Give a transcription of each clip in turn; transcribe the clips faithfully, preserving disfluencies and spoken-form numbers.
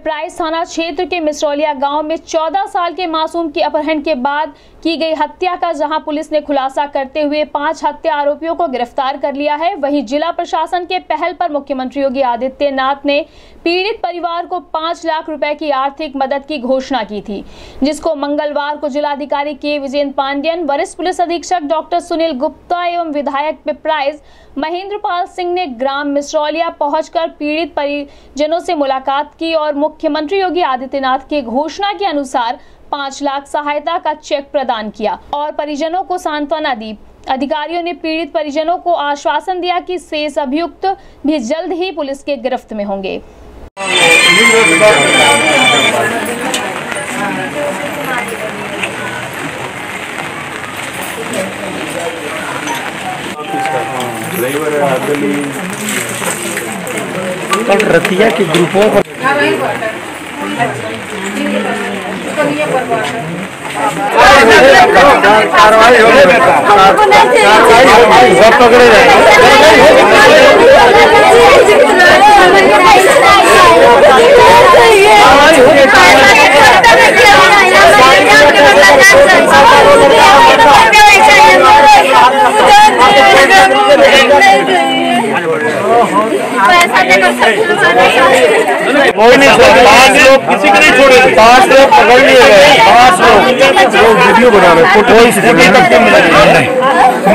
पिपराइस थाना क्षेत्र के मिसरौलिया गांव में चौदह साल के मासूम की अपहरण के बाद की गई हत्या का जहां पुलिस ने खुलासा करते हुए पांच हत्या आरोपियों को गिरफ्तार कर लिया है, वहीं जिला प्रशासन के पहल पर मुख्यमंत्री योगी आदित्यनाथ ने पीड़ित परिवार को पाँच लाख रुपए की आर्थिक मदद की घोषणा की थी, जिसको मंगलवार को जिलाधिकारी के विजेंद्र पांडियन, वरिष्ठ पुलिस अधीक्षक डॉक्टर सुनील गुप्ता एवं विधायक पिपराइस महेंद्र पाल सिंह ने ग्राम मिसरौलिया पहुंचकर पीड़ित परिजनों से मुलाकात की और मुख्यमंत्री योगी आदित्यनाथ की घोषणा के अनुसार पाँच लाख सहायता का चेक प्रदान किया और परिजनों को सांत्वना दी। अधिकारियों ने पीड़ित परिजनों को आश्वासन दिया कि शेष अभियुक्त भी जल्द ही पुलिस के गिरफ्त में होंगे। रतिया के ग्रुपों को कार्रवाई हो गई, सब पकड़े कोई नहीं छोड़े, पांच लोग किसी को नहीं छोड़े, पांच लोग पकड़ लिए गए, पांच लोग लोग वीडियो बना रहे, कोई सीसीटीवी तक नहीं मिला।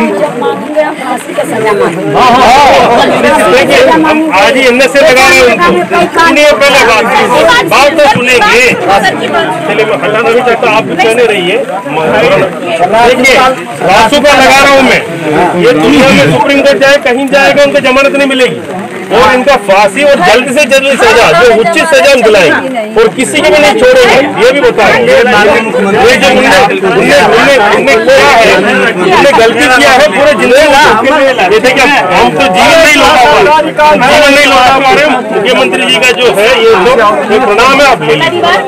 देखिए आज ही एन एस ए लगा रहे हैं उनको, सुनिए पहले बात बात तो सुनेंगे, चलिए हल्ला नहीं चाहता, आप भी कहने रहिए। देखिए रासू का लगा रहा हूँ मैं, ये दुनिया में सुप्रीम कोर्ट जाए कहीं जाएगा उनको जमानत नहीं मिलेगी और इनका फांसी और जल्द से जल्द सजा जो उचित सजा हम दिलाएंगे और किसी को भी नहीं छोड़ेंगे, ये भी बताएंगे। ये जो उन्होंने उन्होंने किया है, उन्होंने गलती किया है पूरे जिले। ये देखिए हम तो जीवन नहीं लौटा पा रहे, जीवन नहीं लौटा पा रहे। मुख्यमंत्री जी का जो है ये तो प्रणाम है आप ले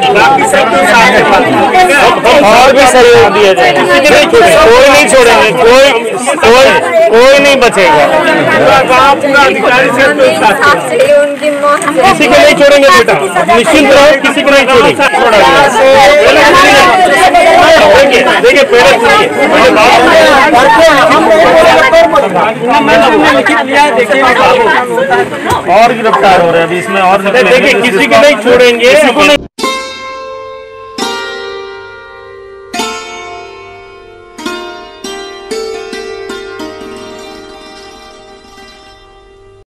और भी सहयोग दिया जाए, किसी को नहीं छोड़ेंगे, कोई नहीं छोड़ेंगे, कोई कोई कोई नहीं बचेगा, किसी को नहीं छोड़ेंगे बेटा, निश्चिंत रहो, किसी को नहीं छोड़ेंगे। देखिए देखिए पहले और गिरफ्तार हो रहे हैं अभी इसमें, और देखिए किसी को नहीं छोड़ेंगे।